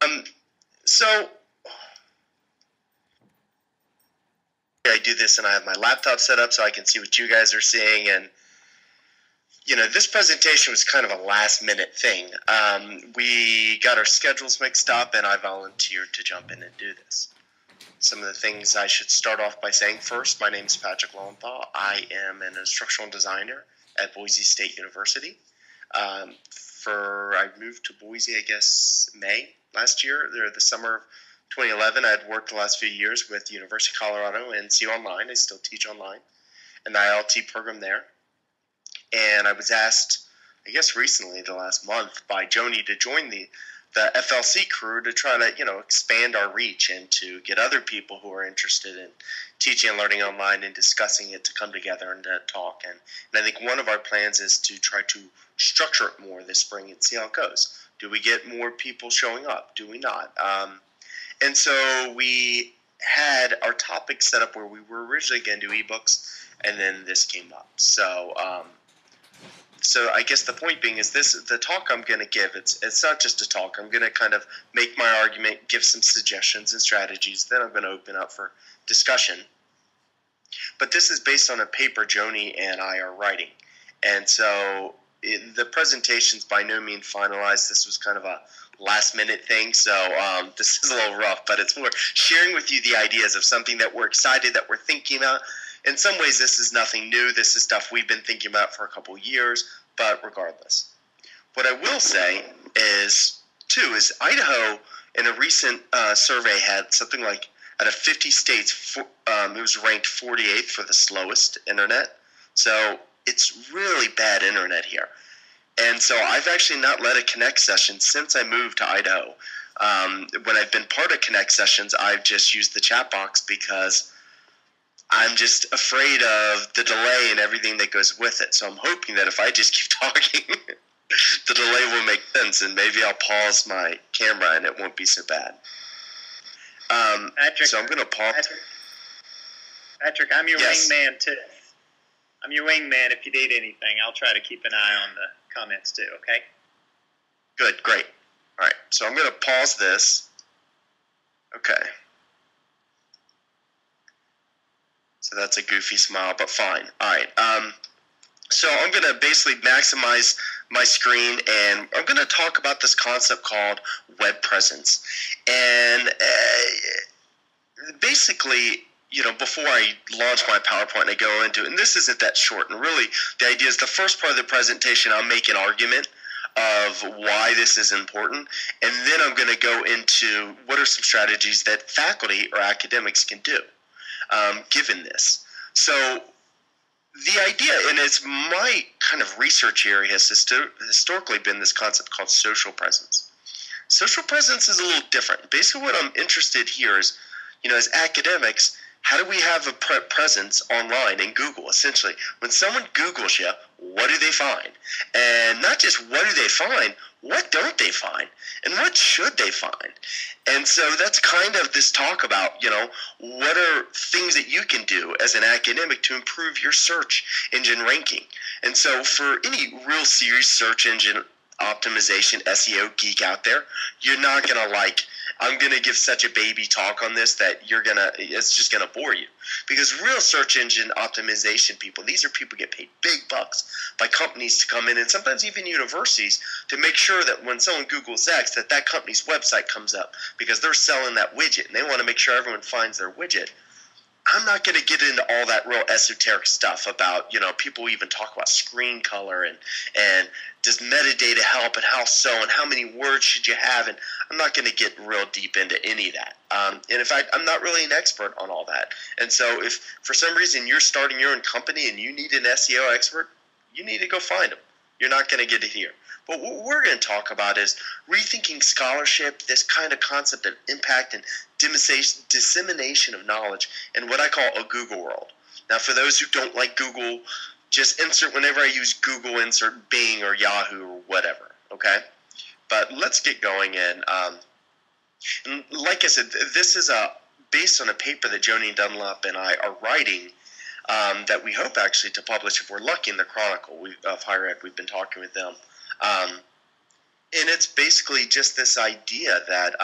Um, so I do this and I have my laptop set up so I can see what you guys are seeing. And, this presentation was kind of a last minute thing. We got our schedules mixed up and I volunteered to jump in and do this. Some of the things I should start off by saying first, my name is Patrick Lowenthal. I am an instructional designer at Boise State University. I moved to Boise, I guess, May last year, the summer of 2011. I had worked the last few years with University of Colorado and CU Online. I still teach online in the ILT program there. And I was asked, I guess recently, the last month, by Joni to join the FLC crew to try to, expand our reach and to get other people who are interested in teaching and learning online and discussing it to come together and to talk. And I think one of our plans is to try to structure it more this spring and see how it goes. Do we get more people showing up? Do we not? And so we had our topic set up where we were originally going to do ebooks, and then this came up. So I guess the point being is the talk I'm going to give, it's not just a talk. I'm going to kind of make my argument, give some suggestions and strategies. Then I'm going to open up for discussion. But this is based on a paper Joni and I are writing. And so the presentation's by no means finalized. This was kind of a last-minute thing. So this is a little rough, but it's more sharing with you the ideas of something that we're excited, that we're thinking about. In some ways, this is nothing new. This is stuff we've been thinking about for a couple years, but regardless. What I will say is Idaho, in a recent survey, had something like, out of 50 states, it was ranked 48th for the slowest internet. So it's really bad internet here. And so I've actually not led a Connect session since I moved to Idaho. When I've been part of Connect sessions, I've just used the chat box because I'm just afraid of the delay and everything that goes with it. So I'm hoping that if I just keep talking, the delay will make sense, and maybe I'll pause my camera and it won't be so bad. Patrick, so I'm going to pause. Patrick, I'm your wingman too. I'm your wingman. If you need anything, I'll try to keep an eye on the comments too, okay? Good, great. All right, so I'm going to pause this. Okay. So that's a goofy smile, but fine. All right. So I'm going to basically maximize my screen, and I'm going to talk about this concept called web presence. And basically, before I launch my PowerPoint and I go into it, and this isn't that short, and really the idea is the first part of the presentation, I'll make an argument of why this is important, and then I'm going to go into what are some strategies that faculty or academics can do. Given this. So the idea, and it's my kind of research area, has historically been this concept called social presence. Social presence is a little different. Basically what I'm interested here is, as academics, how do we have a presence online in Google? Essentially, when someone Googles you, what do they find? And not just what do they find, what don't they find? And what should they find? And so that's kind of this talk about, what are things that you can do as an academic to improve your search engine ranking? And so for any real serious search engine optimization SEO geek out there, you're not going to I'm going to give such a baby talk on this that it's just going to bore you. Because real search engine optimization people, these are people who get paid big bucks by companies to come in, and sometimes even universities, to make sure that when someone Googles X, that company's website comes up because they're selling that widget, and they want to make sure everyone finds their widget. I'm not going to get into all that real esoteric stuff about, people even talk about screen color and does metadata help and how so and how many words should you have, and I'm not going to get real deep into any of that. And in fact, I'm not really an expert on all that. And so if for some reason you're starting your own company and you need an SEO expert, you need to go find them. You're not going to get it here. But what we're going to talk about is rethinking scholarship, this kind of concept of impact and dissemination of knowledge in what I call a Google world. Now, for those who don't like Google, just insert, whenever I use Google, insert Bing or Yahoo or whatever, okay? But let's get going in. And like I said, this is based on a paper that Joni Dunlap and I are writing that we hope actually to publish, if we're lucky, in the Chronicle of Higher Ed. We've been talking with them. And it's basically just this idea that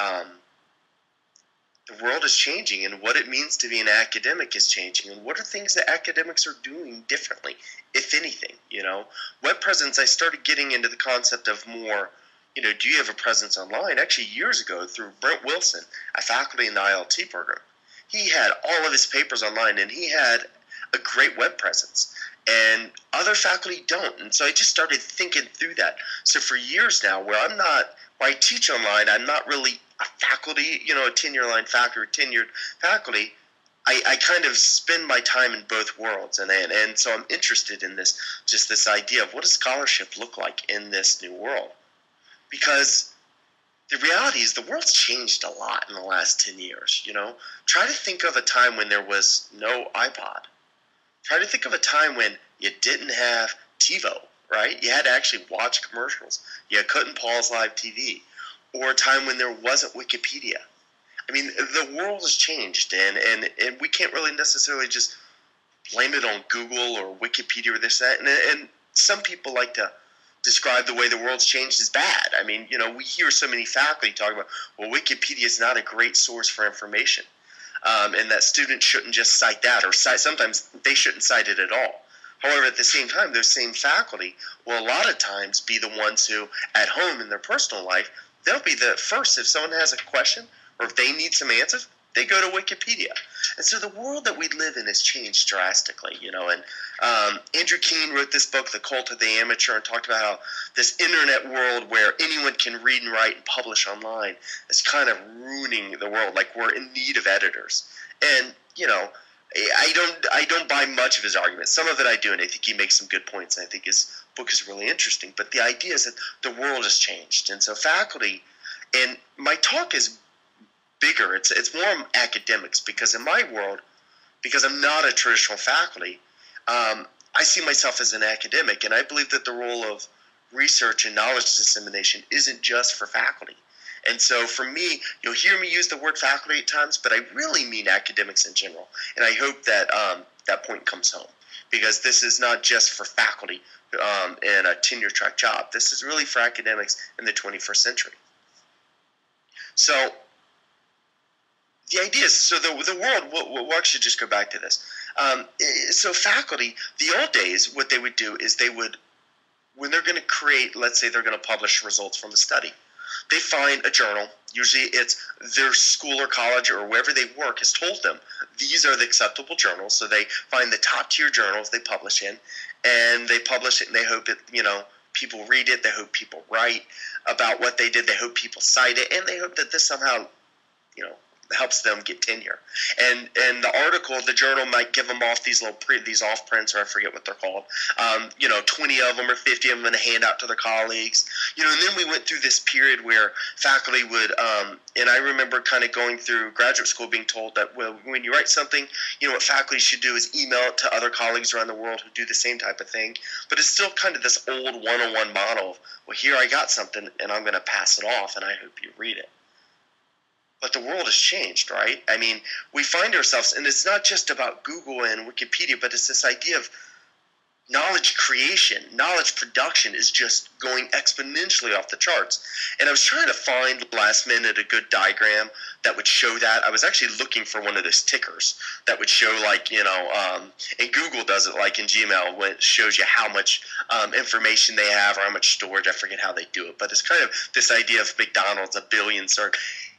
the world is changing, and what it means to be an academic is changing, and what are things that academics are doing differently, if anything. Web presence, I started getting into the concept of more, do you have a presence online? Actually, years ago, through Brent Wilson, a faculty in the ILT program. He had all of his papers online, and he had a great web presence, and other faculty don't. And so I just started thinking through that. So for years now, where I teach online, I'm not really a faculty, a tenure-line faculty or tenured faculty. I kind of spend my time in both worlds, and so I'm interested in this idea of what does scholarship look like in this new world? Because the reality is the world's changed a lot in the last 10 years, Try to think of a time when there was no iPod. Try to think of a time when you didn't have TiVo, right? You had to actually watch commercials. You couldn't pause live TV. Or a time when there wasn't Wikipedia. I mean, the world has changed, and we can't really necessarily just blame it on Google or Wikipedia or this, that. And some people like to describe the way the world's changed as bad. I mean, we hear so many faculty talk about, well, Wikipedia is not a great source for information, and that students shouldn't just cite that, or sometimes they shouldn't cite it at all. However, at the same time, those same faculty will a lot of times be the ones who, at home in their personal life, they'll be the first if someone has a question or if they need some answers, they go to Wikipedia. And so the world that we live in has changed drastically, And Andrew Keen wrote this book, The Cult of the Amateur, and talked about how this internet world where anyone can read and write and publish online is kind of ruining the world. Like we're in need of editors. And, I don't buy much of his argument. Some of it I do, and I think he makes some good points. And I think his book is really interesting. But the idea is that the world has changed. And so faculty, and my talk is bigger. It's more academics, because in my world, because I'm not a traditional faculty, I see myself as an academic. And I believe that the role of research and knowledge dissemination isn't just for faculty. And so for me, you'll hear me use the word faculty at times, but I really mean academics in general. And I hope that that point comes home, because this is not just for faculty in a tenure-track job. This is really for academics in the 21st century. So the idea is, so the world, we'll actually just go back to this. So faculty, the old days, what they would do is they would, when they're going to create, let's say they're going to publish results from a study, they find a journal. Usually it's their school or college or wherever they work has told them these are the acceptable journals. So they find the top tier journals they publish in, and they publish it, and they hope it, people read it. They hope people write about what they did. They hope people cite it, and they hope that this somehow, helps them get tenure. And the article, the journal might give them off these these off prints, or I forget what they're called. 20 of them or 50 of them in a handout to their colleagues. And then we went through this period where faculty would, and I remember kind of going through graduate school being told that, well, when you write something, what faculty should do is email it to other colleagues around the world who do the same type of thing. But it's still kind of this old one-on-one model of, well, here I got something, and I'm going to pass it off, and I hope you read it. But the world has changed, right? I mean, we find ourselves, and it's not just about Google and Wikipedia, but it's this idea of knowledge creation, knowledge production is just going exponentially off the charts. And I was trying to find last minute a good diagram that would show that. I was actually looking for one of those tickers that would show, like, and Google does it like in Gmail, when it shows you how much information they have or how much storage. I forget how they do it, but it's kind of this idea of McDonald's, a billion search.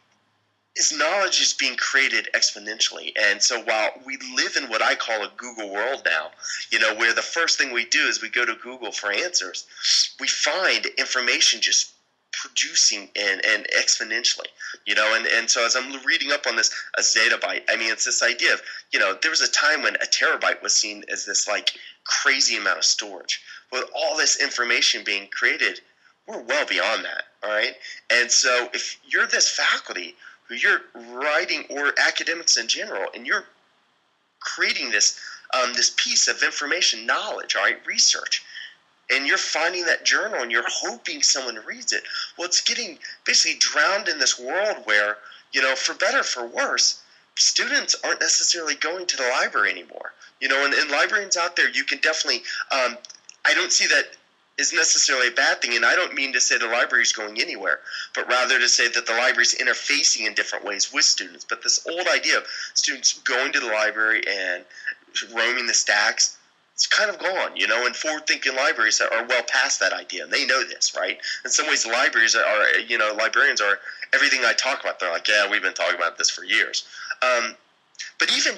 Is knowledge is being created exponentially. And so while we live in what I call a Google world now, where the first thing we do is we go to Google for answers, we find information just producing and exponentially, and so as I'm reading up on this, a zettabyte, I mean, it's this idea of, there was a time when a terabyte was seen as this like crazy amount of storage. With all this information being created, we're well beyond that, all right? And so if you're this faculty, you're writing, or academics in general, and you're creating this this piece of information, knowledge, all right, research, and you're finding that journal and you're hoping someone reads it. Well, it's getting basically drowned in this world where, for better or for worse, students aren't necessarily going to the library anymore. And librarians out there, you can definitely, I don't see that is necessarily a bad thing, and I don't mean to say the library is going anywhere, but rather to say that the library is interfacing in different ways with students. But this old idea of students going to the library and roaming the stacks, it's kind of gone, and forward-thinking libraries are well past that idea, and they know this, right? In some ways, libraries librarians are everything I talk about. They're like, yeah, we've been talking about this for years. But even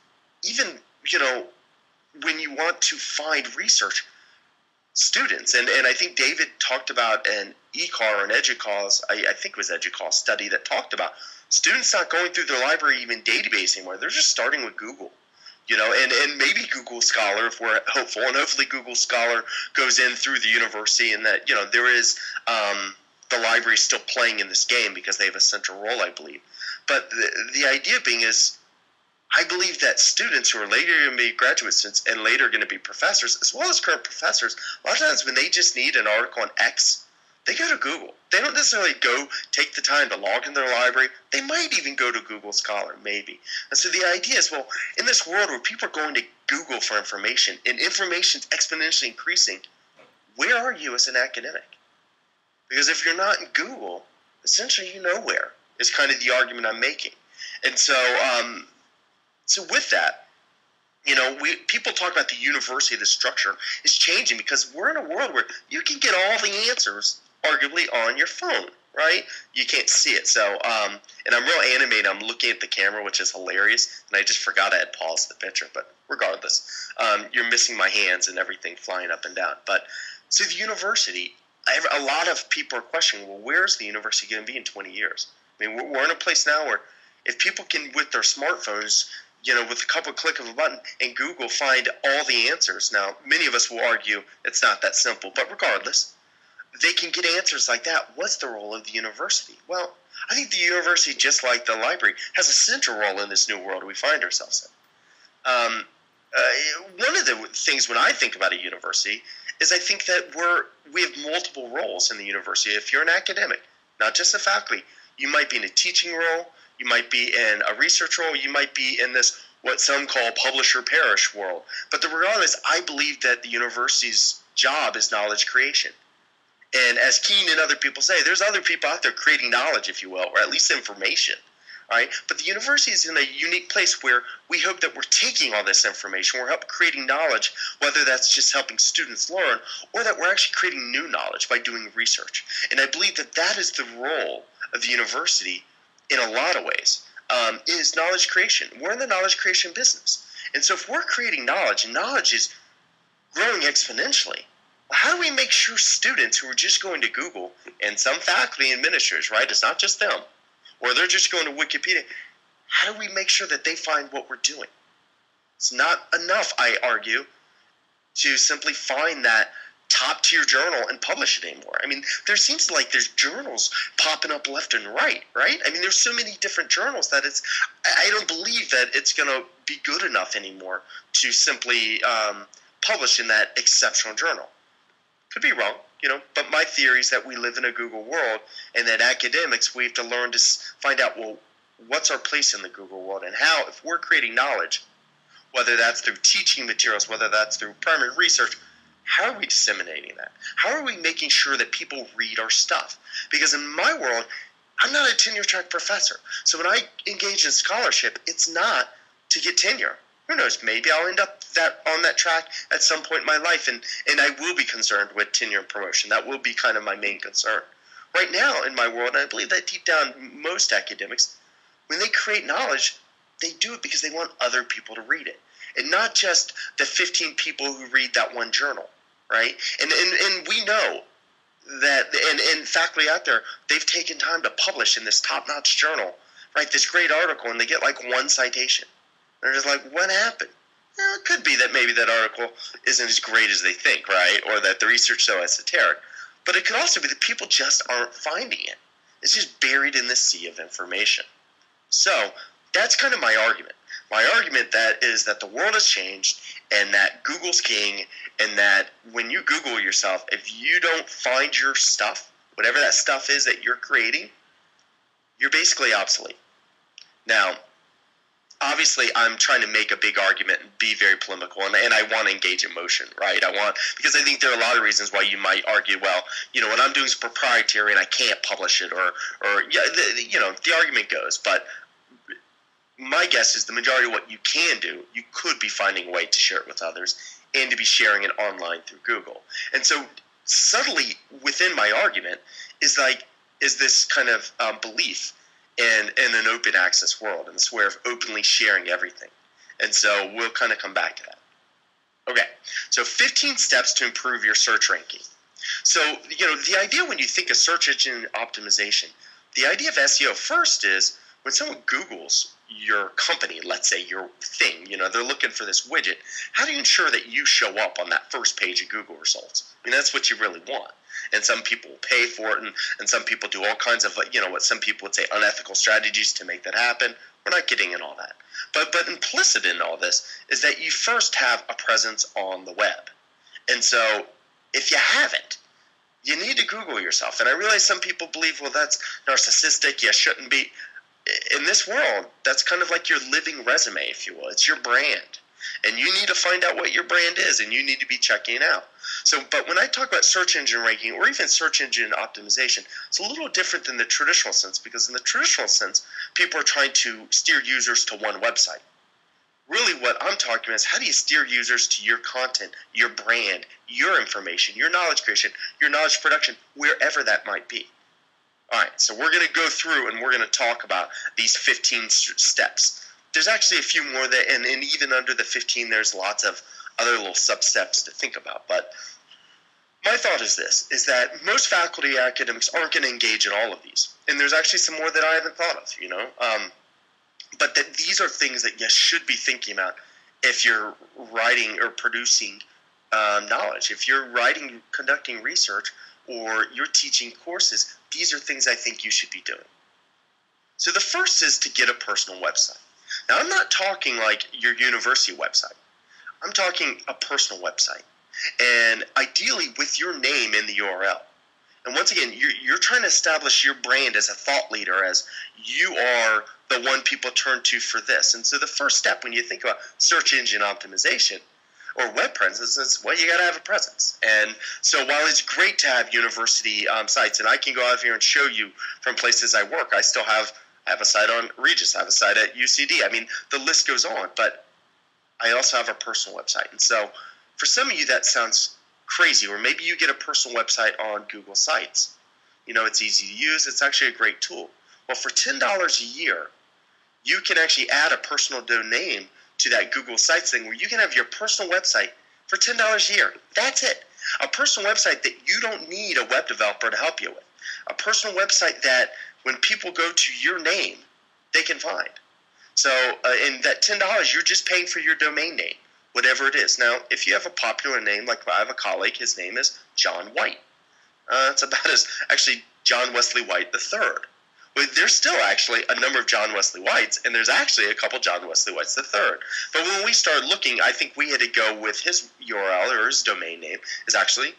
when you want to find research, students, and I think David talked about an ECAR or an EDUCAUSE, I think it was EDUCAUSE study that talked about students not going through their library even database anymore. They're just starting with Google. And maybe Google Scholar if we're hopeful, and hopefully Google Scholar goes in through the university, and that there is the library still playing in this game because they have a central role, I believe. But the idea being is, I believe that students who are later going to be graduate students and later going to be professors, as well as current professors, a lot of times when they just need an article on X, they go to Google. They don't necessarily go take the time to log in their library. They might even go to Google Scholar, maybe. And so the idea is, well, in this world where people are going to Google for information, and information is exponentially increasing, where are you as an academic? Because if you're not in Google, essentially you're nowhere, is kind of the argument I'm making. And so, so with that, people talk about the university, the structure is changing because we're in a world where you can get all the answers arguably on your phone, right? You can't see it. So, and I'm real animated. I'm looking at the camera, which is hilarious. And I just forgot I had paused the picture. But regardless, you're missing my hands and everything flying up and down. But so the university, a lot of people are questioning, well, where's the university going to be in 20 years? I mean, we're in a place now where if people can, with their smartphones, with a couple click of a button and Google find all the answers. Now, many of us will argue it's not that simple, but regardless, they can get answers like that. What's the role of the university? Well, I think the university, just like the library, has a central role in this new world we find ourselves in. One of the things when I think about a university is I think that we have multiple roles in the university. If you're an academic, not just a faculty, you might be in a teaching role, you might be in a research role, you might be in this what some call publish-or-perish world. But the reality is I believe that the university's job is knowledge creation. And as Keene and other people say, there's other people out there creating knowledge, if you will, or at least information. Right? But the university is in a unique place where we hope that we're taking all this information, we're helping creating knowledge, whether that's just helping students learn, or that we're actually creating new knowledge by doing research. And I believe that that is the role of the university in a lot of ways, is knowledge creation. We're in the knowledge creation business. And so if we're creating knowledge, and knowledge is growing exponentially, how do we make sure students who are just going to Google, and some faculty and administrators, right, it's not just them, or they're just going to Wikipedia, how do we make sure that they find what we're doing? It's not enough, I argue, to simply find that top-tier journal and publish it anymore. I mean, there seems like there's journals popping up left and right? I mean, there's so many different journals that I don't believe that it's going to be good enough anymore to simply publish in that exceptional journal. Could be wrong, but my theory is that we live in a Google world, and that academics, we have to learn to find out, well, what's our place in the Google world, and how, if we're creating knowledge, whether that's through teaching materials, whether that's through primary research, how are we disseminating that? How are we making sure that people read our stuff? Because in my world, I'm not a tenure-track professor. So when I engage in scholarship, it's not to get tenure. Who knows? Maybe I'll end up on that track at some point in my life, and I will be concerned with tenure and promotion. That will be kind of my main concern. Right now in my world, and I believe that deep down most academics, when they create knowledge, they do it because they want other people to read it. And not just the 15 people who read that one journal, right? And we know that, and faculty out there, they've taken time to publish in this top-notch journal, right, this great article, and they get like one citation. They're just like, what happened? Well, it could be that maybe that article isn't as great as they think, right? Or that the research is so esoteric. But it could also be that people just aren't finding it. It's just buried in the sea of information. So that's kind of my argument. My argument is that the world has changed, and that Google's king, and that when you Google yourself, if you don't find your stuff, whatever that stuff is that you're creating, you're basically obsolete. Now, obviously I'm trying to make a big argument and be very polemical, and I want to engage emotion, right? Because I think there are a lot of reasons why you might argue, well, what I'm doing is proprietary and I can't publish it, or the argument goes. But my guess is the majority of what you can do, you could be finding a way to share it with others and to be sharing it online through Google. And so subtly within my argument is this kind of belief in an open access world, and this way of openly sharing everything. And so we'll kind of come back to that. Okay, so 15 steps to improve your search ranking. So, the idea when you think of search engine optimization, the idea of SEO first is when someone Googles your company, let's say your thing, they're looking for this widget, how do you ensure that you show up on that first page of Google results? I mean, that's what you really want. And some people pay for it, and some people do all kinds of, what some people would say unethical strategies to make that happen. We're not getting in all that. But implicit in all this is that you first have a presence on the web. And so if you haven't, you need to Google yourself. And I realize some people believe, well, that's narcissistic, you shouldn't be. In this world, that's kind of like your living resume, if you will. It's your brand. And you need to find out what your brand is, and you need to be checking it out. But when I talk about search engine ranking or even search engine optimization, it's a little different than the traditional sense, because in the traditional sense, people are trying to steer users to one website. Really what I'm talking about is how do you steer users to your content, your brand, your information, your knowledge creation, your knowledge production, wherever that might be. All right, so we're going to go through and we're going to talk about these 15 steps. There's actually a few more that, and even under the 15, there's lots of other little sub-steps to think about. But my thought is this, is that most faculty academics aren't going to engage in all of these. And there's actually some more that I haven't thought of, But that these are things that you should be thinking about if you're writing or producing knowledge. If you're writing, conducting research, or you're teaching courses, these are things I think you should be doing. So the first is to get a personal website. Now, I'm not talking like your university website. I'm talking a personal website. And ideally with your name in the URL. And once again, you're trying to establish your brand as a thought leader, as you are the one people turn to for this. And so the first step when you think about search engine optimization or web presence is, well, you got to have a presence. And so while it's great to have university sites, and I can go out here and show you from places I work, I have a site on Regis, I have a site at UCD. I mean, the list goes on, but I also have a personal website. And so for some of you, that sounds crazy, or maybe you get a personal website on Google Sites. It's easy to use. It's actually a great tool. Well, for $10 a year, you can actually add a personal domain to that Google Sites thing where you can have your personal website for $10 a year. That's it. A personal website that you don't need a web developer to help you with. A personal website that when people go to your name, they can find. So in that $10, you're just paying for your domain name, whatever it is. Now, if you have a popular name, like I have a colleague, his name is John White. It's about as actually John Wesley White III. But there's still actually a number of John Wesley Whites, and there's actually a couple John Wesley Whites III. But when we started looking, I think we had to go with his URL, or his domain name, is actually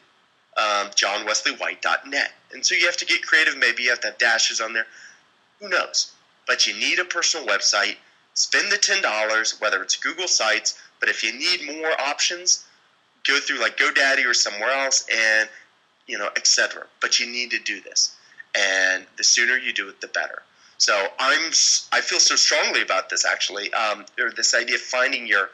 johnwesleywhite.net. And so you have to get creative. Maybe you have to have dashes on there. Who knows? But you need a personal website. Spend the $10, whether it's Google Sites. But if you need more options, go through like GoDaddy or somewhere else, and etc. But you need to do this. And the sooner you do it, the better. So I feel so strongly about this, actually, or this idea of finding your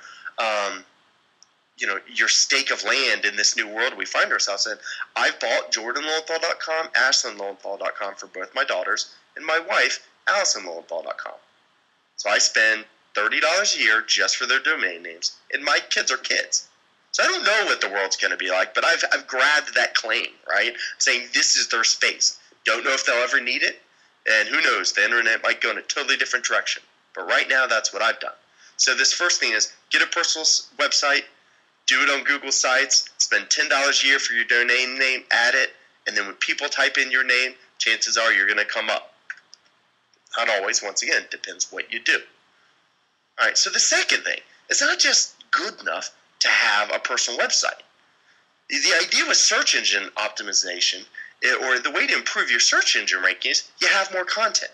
stake of land in this new world we find ourselves in. I've bought JordanLowenthal.com, AshlynLowenthal.com for both my daughters, and my wife, AllisonLowenthal.com. So I spend $30 a year just for their domain names, and my kids are kids. So I don't know what the world's going to be like, but I've grabbed that claim, right? Saying this is their space. Don't know if they'll ever need it, and who knows, the internet might go in a totally different direction. But right now, that's what I've done. So this first thing is get a personal website, do it on Google Sites, spend $10 a year for your domain name, add it, and then when people type in your name, chances are you're going to come up. Not always, once again, depends what you do. All right, so the second thing, it's not just good enough to have a personal website. The idea with search engine optimization, or the way to improve your search engine rankings, you have more content.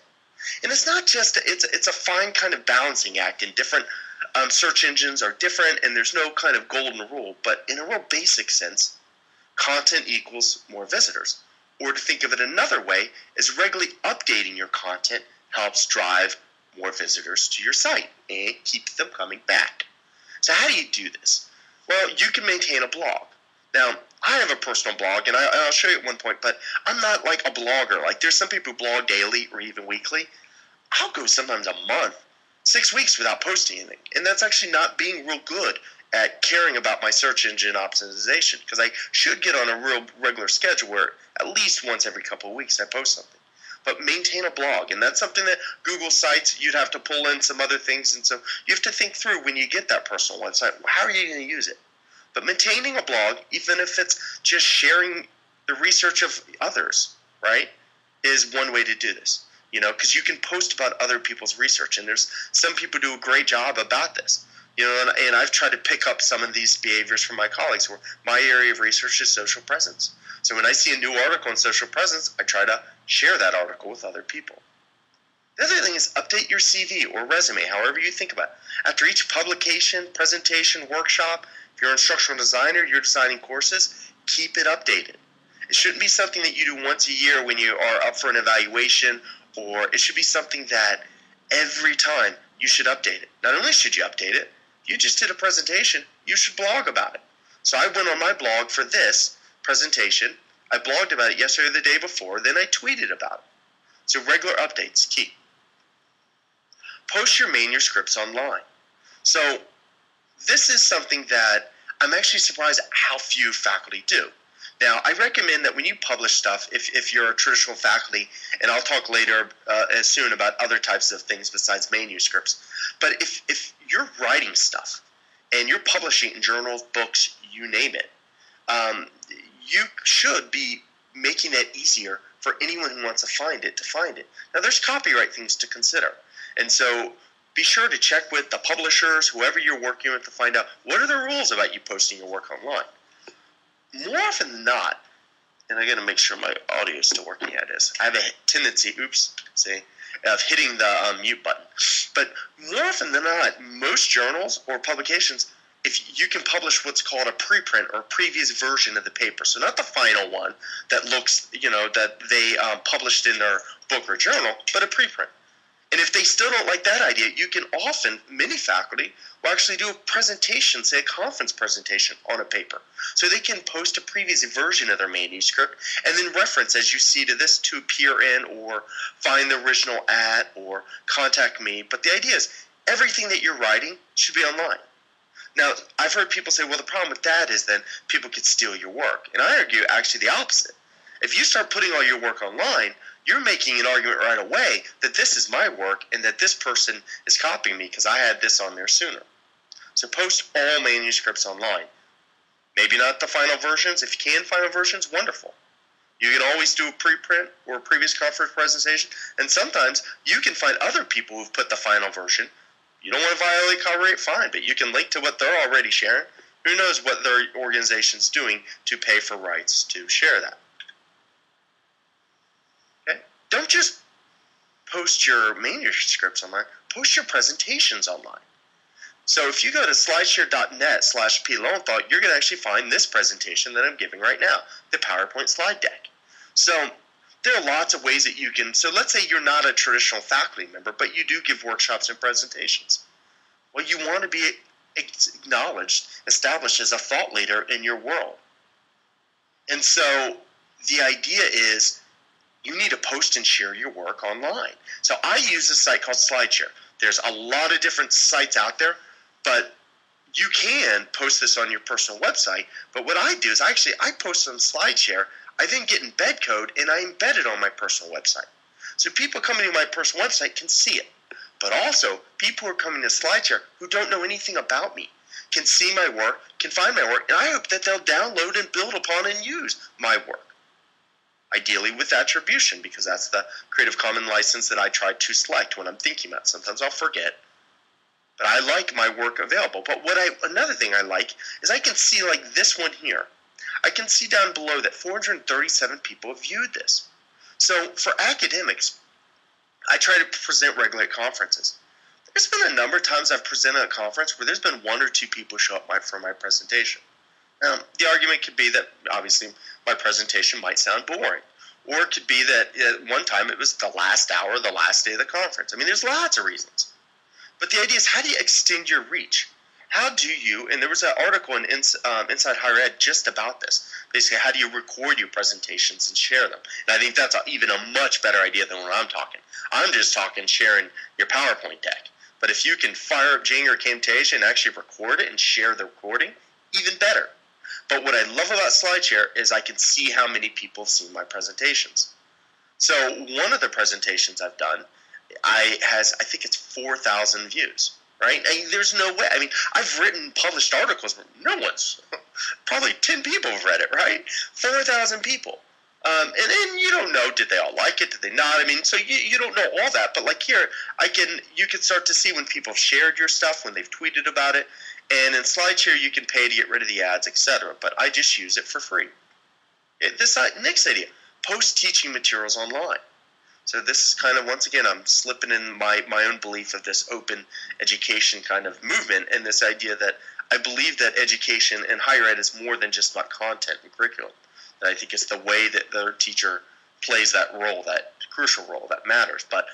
And it's not just it's a fine kind of balancing act, and different search engines are different, and there's no kind of golden rule. But in a real basic sense, content equals more visitors. Or to think of it another way, is regularly updating your content helps drive more visitors to your site and keep them coming back. So how do you do this? Well, you can maintain a blog. Now, I have a personal blog, and I'll show you at one point, but I'm not like a blogger. Like, there's some people who blog daily or even weekly. I'll go sometimes a month, 6 weeks without posting anything. And that's actually not being real good at caring about my search engine optimization, because I should get on a real regular schedule where at least once every couple of weeks I post something. But maintain a blog, and that's something that Google Sites, you'd have to pull in some other things, and so you have to think through when you get that personal website, how are you going to use it? But maintaining a blog, even if it's just sharing the research of others, right, is one way to do this. You know, because you can post about other people's research, and there's some people do a great job about this. You know, and I've tried to pick up some of these behaviors from my colleagues, where my area of research is social presence. So when I see a new article on social presence, I try to share that article with other people. The other thing is update your CV or resume, however you think about it. After each publication, presentation, workshop, if you're an instructional designer, you're designing courses, keep it updated. It shouldn't be something that you do once a year when you are up for an evaluation, or it should be something that every time you should update it. Not only should you update it, if you just did a presentation, you should blog about it. So I went on my blog for this presentation. I blogged about it yesterday or the day before, then I tweeted about it. So regular updates, key. Post your manuscripts online. So this is something that I'm actually surprised at how few faculty do. Now, I recommend that when you publish stuff, if you're a traditional faculty, and I'll talk later soon about other types of things besides manuscripts, but if you're writing stuff and you're publishing in journals, books, you name it, you should be making that easier for anyone who wants to find it. Now, there's copyright things to consider, and so be sure to check with the publishers, whoever you're working with, to find out what are the rules about you posting your work online. More often than not, and I got to make sure my audio is still working. Yeah, it is. I have a tendency, of hitting the mute button. But more often than not, most journals or publications, if you can publish what's called a preprint or a previous version of the paper. So not the final one that looks, that they published in their book or journal, but a preprint. And if they still don't like that idea, you can often, many faculty will actually do a presentation, say a conference presentation on a paper. So they can post a previous version of their manuscript and then reference, as you see, to this to appear in, or find the original at, or contact me. But the idea is everything that you're writing should be online. Now, I've heard people say, well, the problem with that is then people could steal your work. And I argue actually the opposite. If you start putting all your work online, you're making an argument right away that this is my work and that this person is copying me because I had this on there sooner. So post all manuscripts online. Maybe not the final versions. If you can final versions, wonderful. You can always do a preprint or a previous conference presentation, and sometimes you can find other people who've put the final version. You don't want to violate copyright, fine, but you can link to what they're already sharing. Who knows what their organization's doing to pay for rights to share that. Don't just post your manuscripts online, post your presentations online. So if you go to slideshare.net/PLowenthal, you're going to actually find this presentation that I'm giving right now, the PowerPoint slide deck. So there are lots of ways that you can, so let's say you're not a traditional faculty member, but you do give workshops and presentations. Well, you want to be acknowledged, established as a thought leader in your world. And so the idea is, you need to post and share your work online. So I use a site called SlideShare. There's a lot of different sites out there, but you can post this on your personal website. But what I do is I post on SlideShare. I then get embed code, and I embed it on my personal website. So people coming to my personal website can see it. But also, people who are coming to SlideShare who don't know anything about me can see my work, can find my work, and I hope that they'll download and build upon and use my work. Ideally with attribution, because that's the Creative Commons license that I try to select when I'm thinking about it. Sometimes I'll forget, but I like my work available. But another thing I like is I can see, like this one here, I can see down below that 437 people have viewed this. So for academics, I try to present regularly at conferences. There's been a number of times I've presented at a conference where there's been 1 or 2 people show up for my presentation. The argument could be that, obviously, my presentation might sound boring. Or it could be that at one time it was the last hour, the last day of the conference. I mean, there's lots of reasons. But the idea is, how do you extend your reach? How do you, and there was an article in Inside Higher Ed just about this. Basically, how do you record your presentations and share them? And I think that's even a much better idea than what I'm talking. I'm just talking sharing your PowerPoint deck. But if you can fire up Jing or Camtasia and actually record it and share the recording, even better. But what I love about SlideShare is I can see how many people have seen my presentations. So one of the presentations I've done, I think it's 4,000 views, right? I mean, there's no way. I mean, I've written published articles, but no one's, probably 10 people have read it, right? 4,000 people. And you don't know, did they all like it? Did they not? I mean, so you don't know all that. But like here, you can start to see when people have shared your stuff, when they've tweeted about it. And in SlideShare, you can pay to get rid of the ads, etc. But I just use it for free. This next idea, post teaching materials online. So this is kind of, once again, I'm slipping in my own belief of this open education kind of movement, and this idea that I believe that education and higher ed is more than just about content and curriculum. And I think it's the way that the teacher plays that role, that crucial role that matters. But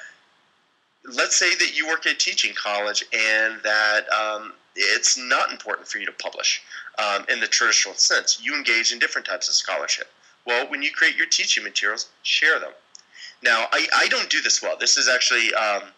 let's say that you work at a teaching college and that it's not important for you to publish in the traditional sense. You engage in different types of scholarship. Well, when you create your teaching materials, share them. Now, I don't do this well. This is actually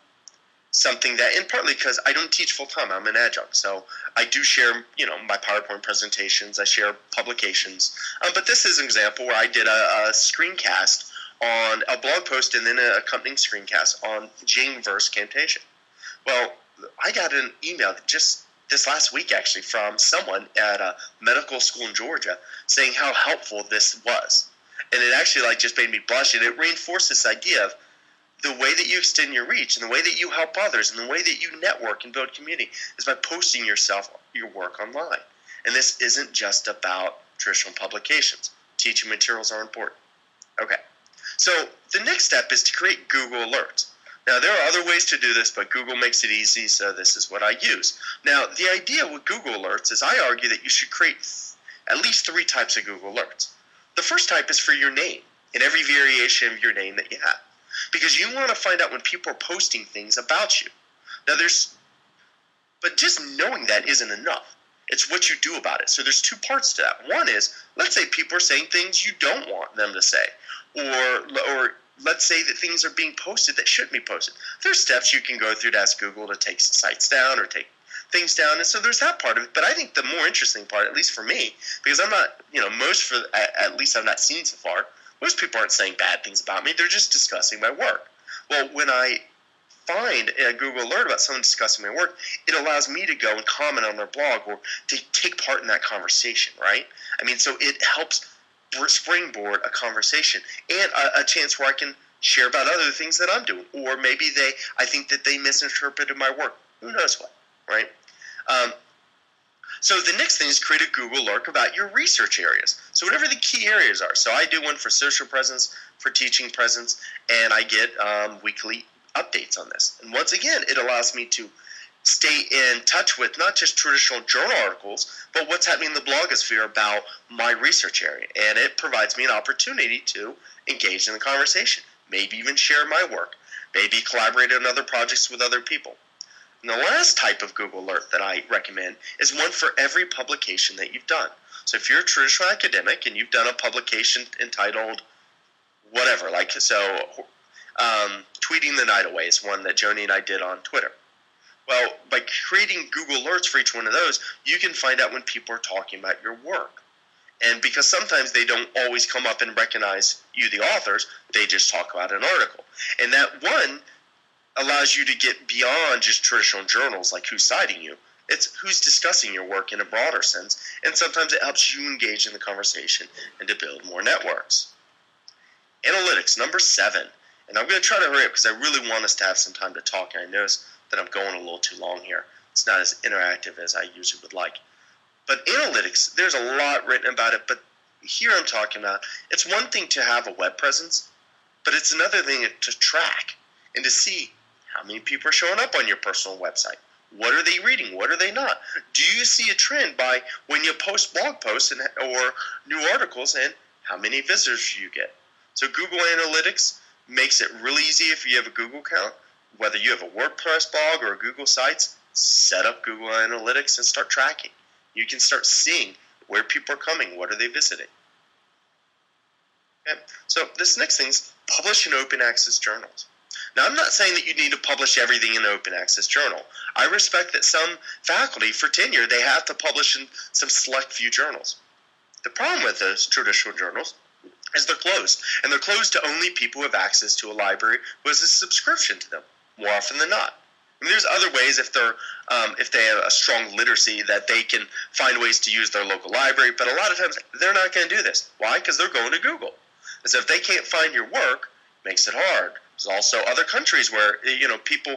something that, and partly because I don't teach full-time. I'm an adjunct. So I do share, my PowerPoint presentations. I share publications. But this is an example where I did a screencast on a blog post and then an accompanying screencast on Jing versus Camtasia. Well, I got an email just this last week, actually, from someone at a medical school in Georgia saying how helpful this was. And it actually just made me blush, and it reinforced this idea of the way that you extend your reach and the way that you help others and the way that you network and build community is by posting your work online. And this isn't just about traditional publications. Teaching materials are important. Okay. So the next step is to create Google Alerts. Now, there are other ways to do this, but Google makes it easy, so this is what I use. Now, the idea with Google Alerts is I argue that you should create at least 3 types of Google Alerts. The first type is for your name and every variation of your name that you have, because you want to find out when people are posting things about you. Now, but just knowing that isn't enough. It's what you do about it. So there's 2 parts to that. One is, let's say people are saying things you don't want them to say, or let's say that things are being posted that shouldn't be posted. There's steps you can go through to ask Google to take sites down or take things down, and so there's that part of it. But I think the more interesting part, at least for me, because I'm not, at least I've not seen so far, most people aren't saying bad things about me. They're just discussing my work. Well, when I find a Google alert about someone discussing my work, it allows me to go and comment on their blog or to take part in that conversation, right? I mean, so it helps springboard a conversation and a chance where I can share about other things that I'm doing, or maybe I think that they misinterpreted my work. Who knows what, right? So the next thing is create a Google alert about your research areas. So whatever the key areas are. So I do one for social presence, for teaching presence, and I get weekly updates on this. And once again, it allows me to stay in touch with not just traditional journal articles, but what's happening in the blogosphere about my research area. And it provides me an opportunity to engage in the conversation, maybe even share my work, maybe collaborate on other projects with other people. And the last type of Google alert that I recommend is one for every publication that you've done. So if you're a traditional academic and you've done a publication entitled whatever, Tweeting the Night Away is one that Joni and I did on Twitter. Well, by creating Google alerts for each one of those, you can find out when people are talking about your work. And because sometimes they don't always come up and recognize you, the authors, they just talk about an article. And that one allows you to get beyond just traditional journals, like who's citing you. It's who's discussing your work in a broader sense. And sometimes it helps you engage in the conversation and to build more networks. Analytics, number 7. And I'm going to try to hurry up because I really want us to have some time to talk. And I notice that I'm going a little too long here. It's not as interactive as I usually would like. But analytics, there's a lot written about it, but here I'm talking about, it's one thing to have a web presence, but it's another thing to track and to see how many people are showing up on your personal website. What are they reading? What are they not? Do you see a trend by when you post blog posts or new articles and how many visitors you get? So Google Analytics makes it really easy if you have a Google account. Whether you have a WordPress blog or a Google Sites, set up Google Analytics and start tracking. You can start seeing where people are coming. What are they visiting? Okay. So this next thing is publish in open access journals. Now, I'm not saying that you need to publish everything in an open access journal. I respect that some faculty, for tenure, they have to publish in some select few journals. The problem with those traditional journals is they're closed, and they're closed to only people who have access to a library who has a subscription to them, more often than not. I mean, there's other ways if they have a strong literacy that they can find ways to use their local library, but a lot of times they're not going to do this. Why? Because they're going to Google. And so if they can't find your work, it makes it hard. There's also other countries where people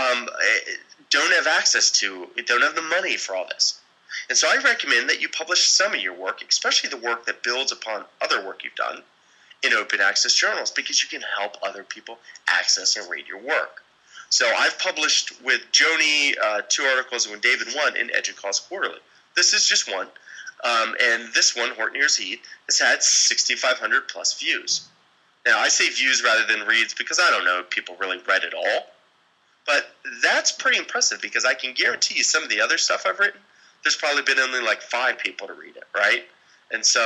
don't have access to, don't have the money for all this. And so I recommend that you publish some of your work, especially the work that builds upon other work you've done, in open access journals, because you can help other people access and read your work. So I've published with Joni 2 articles and with David 1 in EDUCAUSE Quarterly. This is just one. And this one, Horton Hears Heat, has had 6,500 plus views. Now, I say views rather than reads because I don't know if people really read it all. But that's pretty impressive because I can guarantee you some of the other stuff I've written, there's probably been only like 5 people to read it, right? And so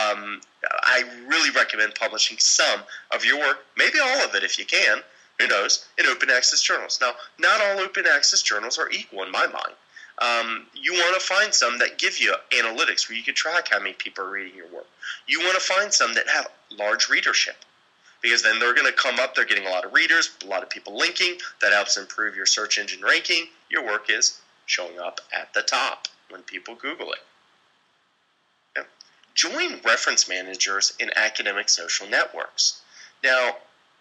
I really recommend publishing some of your work, maybe all of it if you can, who knows, in open access journals. Now, not all open access journals are equal in my mind. You want to find some that give you analytics where you can track how many people are reading your work. You want to find some that have large readership because then they're going to come up, they're getting a lot of readers, a lot of people linking. That helps improve your search engine ranking. Your work is showing up at the top when people Google it. Okay. Join reference managers in academic social networks. Now,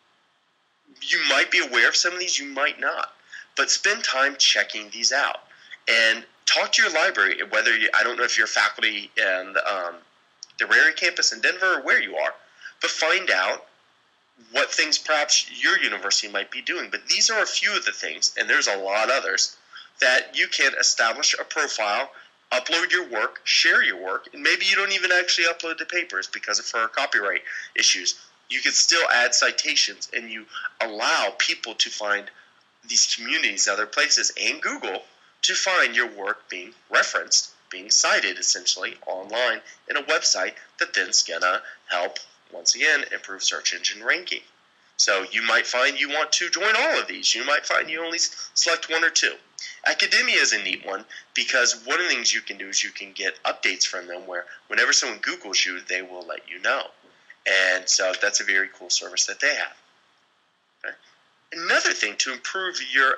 you might be aware of some of these, you might not, but spend time checking these out. And talk to your library, whether I don't know if you're faculty in the Raritan campus in Denver or where you are, but find out what things perhaps your university might be doing. But these are a few of the things, and there's a lot others, that you can establish a profile, upload your work, share your work, and maybe you don't even actually upload the papers because of copyright issues. You can still add citations, and you allow people to find these communities, other places, and Google to find your work being referenced, being cited essentially online in a website that then's going to help, once again, improve search engine ranking. So you might find you want to join all of these. You might find you only select 1 or 2. Academia is a neat one because one of the things you can do is you can get updates from them where whenever someone Googles you, they will let you know. And so that's a very cool service that they have. Okay. Another thing to improve your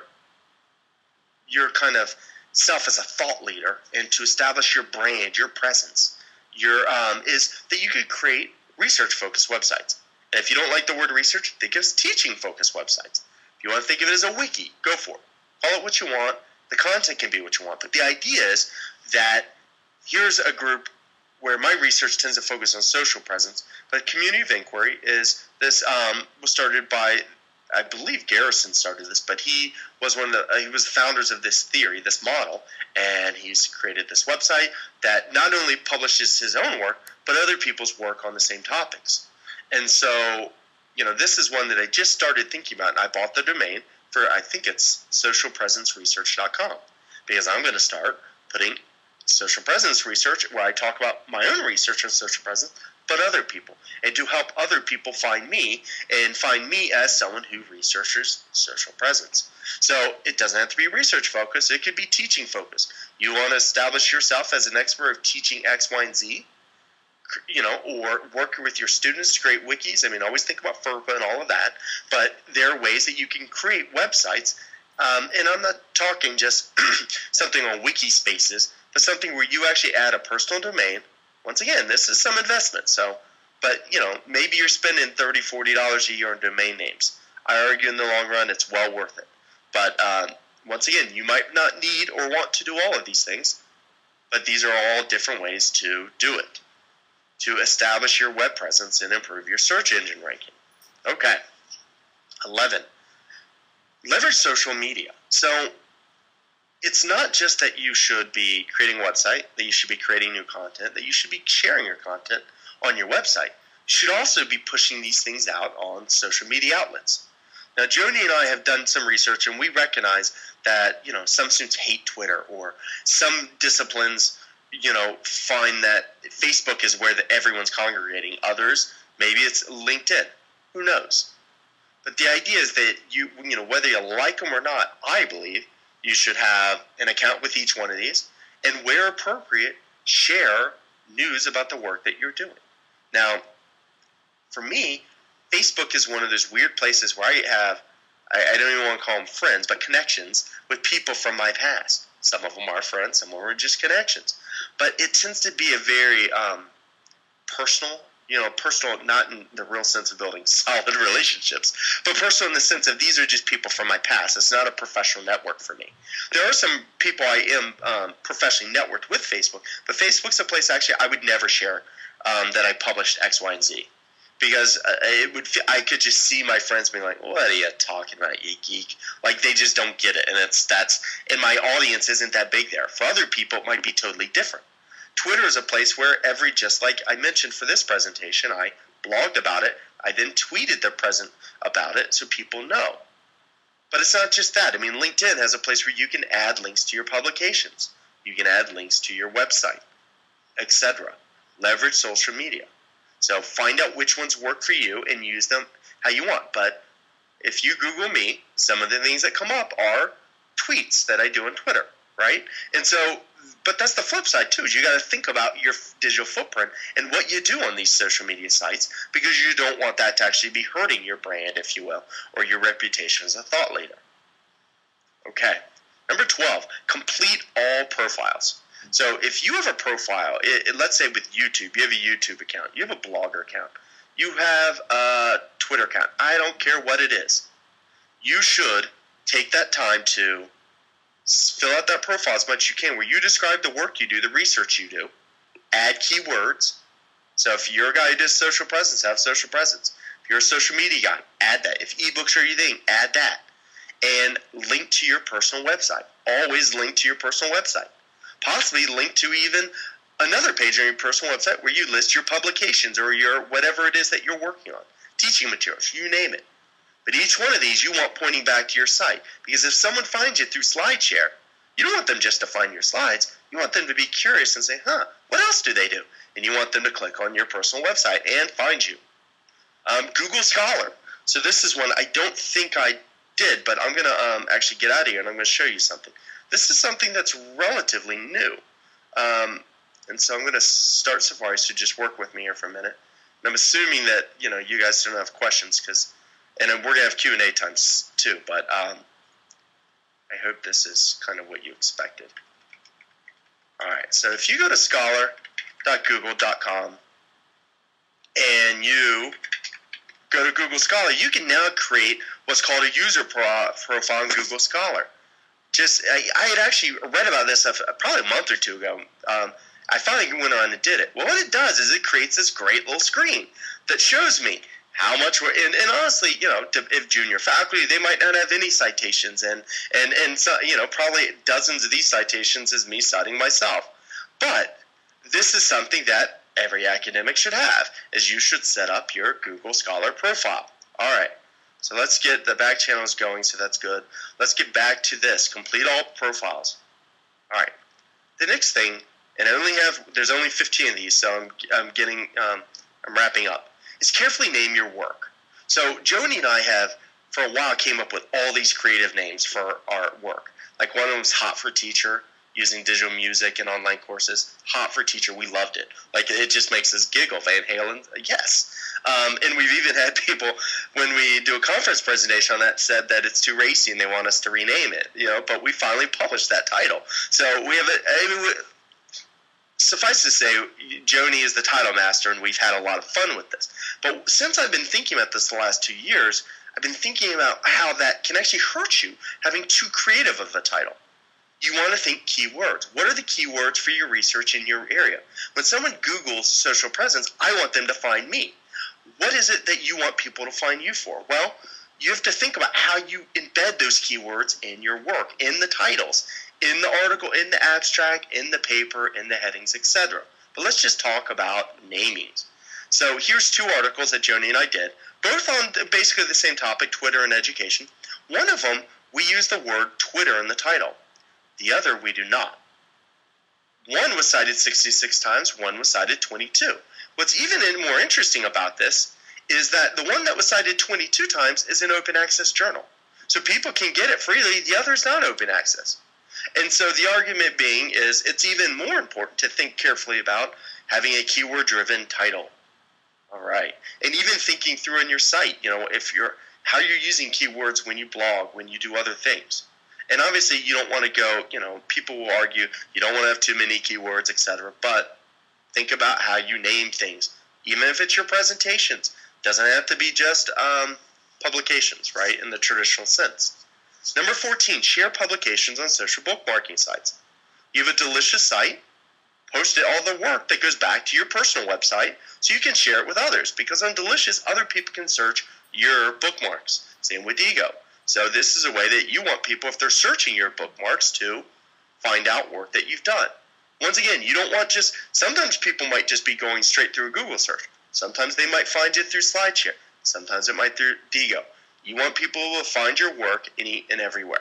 kind of self as a thought leader and to establish your brand, your presence, is that you could create research-focused websites. And if you don't like the word research, think of it as teaching-focused websites. If you want to think of it as a wiki, go for it. Call it what you want. The content can be what you want. But the idea is that here's a group where my research tends to focus on social presence, but Community of Inquiry is this was started by, I believe Garrison started this, but he was he was the founders of this theory, this model, and he's created this website that not only publishes his own work, but other people's work on the same topics. And so, this is one that I just started thinking about, and I bought the domain for, I think it's socialpresenceresearch.com, because I'm going to start putting social presence research where I talk about my own research on social presence, but other people, and to help other people find me and find me as someone who researches social presence. So it doesn't have to be research focused. It could be teaching focused. You want to establish yourself as an expert of teaching X, Y, and Z, or working with your students to create wikis. I mean, always think about FERPA and all of that, but there are ways that you can create websites. And I'm not talking just something on wiki spaces, but something where you actually add a personal domain. Once again, this is some investment. But maybe you're spending $30, $40 a year on domain names. I argue in the long run, it's well worth it. But once again, you might not need or want to do all of these things, but these are all different ways to do it, to establish your web presence and improve your search engine ranking. Okay. 11. leverage social media. So it's not just that you should be creating a website, that you should be creating new content, that you should be sharing your content on your website. You should also be pushing these things out on social media outlets. Now, Joni and I have done some research, and we recognize that, some students hate Twitter, or some disciplines, find that Facebook is where everyone's congregating. Others, maybe it's LinkedIn. Who knows? But the idea is that whether you like them or not, I believe you should have an account with each one of these, and where appropriate, share news about the work that you're doing. Now, for me, Facebook is one of those weird places where I don't even want to call them friends, but connections with people from my past. Some of them are friends, some of them are just connections. But it tends to be a very personal, not in the real sense of building solid relationships, but personal in the sense of these are just people from my past. It's not a professional network for me. There are some people I am professionally networked with Facebook, but Facebook's a place actually I would never share that I published X, Y, and Z. Because I could just see my friends being like, "What are you talking about, you geek?" Like they just don't get it, and my audience isn't that big there. For other people, it might be totally different. Twitter is a place where just like I mentioned for this presentation, I blogged about it. I then tweeted the present about it so people know. But it's not just that. I mean, LinkedIn has a place where you can add links to your publications. You can add links to your website, etc. Leverage social media. So find out which ones work for you and use them how you want. But if you Google me, some of the things that come up are tweets that I do on Twitter, right? And so, but that's the flip side too, is you got to think about your digital footprint and what you do on these social media sites, because you don't want that to actually be hurting your brand, if you will, or your reputation as a thought leader. Okay. Number 12, complete all profiles. So if you have a profile, let's say with YouTube, you have a YouTube account, you have a Blogger account, you have a Twitter account, I don't care what it is, you should take that time to fill out that profile as much as you can, where you describe the work you do, the research you do, add keywords. So if you're a guy who does social presence, have social presence. If you're a social media guy, add that. If ebooks are your thing, add that. And link to your personal website. Always link to your personal website. Possibly link to even another page on your personal website where you list your publications or your whatever it is that you're working on. Teaching materials, you name it. But each one of these you want pointing back to your site. Because if someone finds you through SlideShare, you don't want them just to find your slides. You want them to be curious and say, what else do they do? And you want them to click on your personal website and find you. Google Scholar. So this is one I don't think I did, but I'm going to actually get out of here and I'm going to show you something. This is something that's relatively new. And so I'm going to start Safari, so just work with me here for a minute. And I'm assuming that, you guys don't have questions, and we're going to have Q&A times too, but I hope this is kind of what you expected. All right, so if you go to scholar.google.com and you go to Google Scholar, you can now create what's called a user profile in Google Scholar. I had actually read about this probably a month or two ago. I finally went around and did it. Well, what it does is it creates this great little screen that shows me how much we're in. And honestly, if junior faculty, they might not have any citations, and so, probably dozens of these citations is me citing myself. But this is something that every academic should have, is you should set up your Google Scholar profile. All right. So let's get the back channels going, so that's good. Let's get back to this. Complete all profiles. All right. The next thing, and there's only 15 of these, so I'm wrapping up, is carefully name your work. So Joni and I have, for a while, came up with all these creative names for our work. Like one of them was Hot for Teacher, using digital music and online courses. Hot for Teacher, we loved it. Like, it just makes us giggle. Van Halen, yes. And we've even had people, when we do a conference presentation on that, said that it's too racy and they want us to rename it. But we finally published that title. So we have suffice to say, Joni is the title master, and we've had a lot of fun with this. But since I've been thinking about this the last 2 years, I've been thinking about how that can actually hurt you, having too creative of a title. You want to think keywords. What are the keywords for your research in your area? When someone Googles social presence, I want them to find me. What is it that you want people to find you for? Well, you have to think about how you embed those keywords in your work, in the titles, in the article, in the abstract, in the paper, in the headings, etc. But let's just talk about namings. So here's 2 articles that Joni and I did, both on basically the same topic, Twitter and education. One of them, we use the word Twitter in the title. The other, we do not. One was cited 66 times, one was cited 22. What's even more interesting about this is that the one that was cited 22 times is an open access journal. So people can get it freely, the other is not open access. And so the argument being is it's even more important to think carefully about having a keyword-driven title. All right. And even thinking through on your site, how you're using keywords when you blog, when you do other things. And obviously you don't want to go, people will argue you don't want to have too many keywords, etc. But think about how you name things. Even if it's your presentations, doesn't have to be just publications, right, in the traditional sense. Number 14, share publications on social bookmarking sites. You have a Delicious site, post all the work that goes back to your personal website so you can share it with others, because on Delicious, other people can search your bookmarks. Same with Diigo. So this is a way that you want people, if they're searching your bookmarks, to find out work that you've done. Once again, you don't want sometimes people might just be going straight through a Google search. Sometimes they might find it through SlideShare. Sometimes it might through Diigo. You want people to find your work any and everywhere.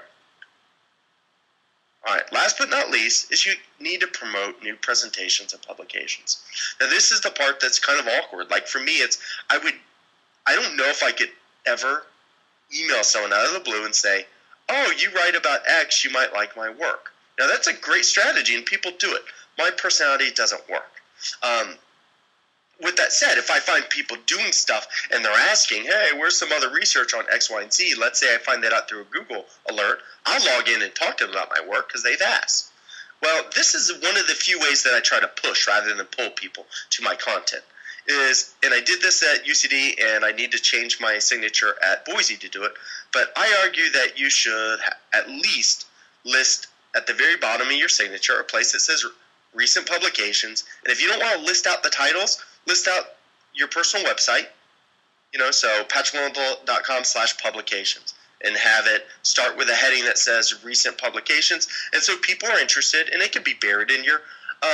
All right, last but not least is you need to promote new presentations and publications. Now this is the part that's kind of awkward. Like for me, I don't know if I could ever email someone out of the blue and say, oh, you write about X, you might like my work. Now that's a great strategy and people do it. My personality doesn't work. With that said, if I find people doing stuff and they're asking, hey, where's some other research on X, Y, and Z? Let's say I find that out through a Google alert. I'll log in and talk to them about my work because they've asked. Well, this is one of the few ways that I try to push rather than pull people to my content. And I did this at UCD, and I need to change my signature at Boise to do it. But I argue that you should at least list at the very bottom of your signature a place that says recent publications. And if you don't want to list out the titles, list out your personal website, so patrickmillenthal.com/publications, and have it start with a heading that says recent publications. And so people are interested, and it can be buried in your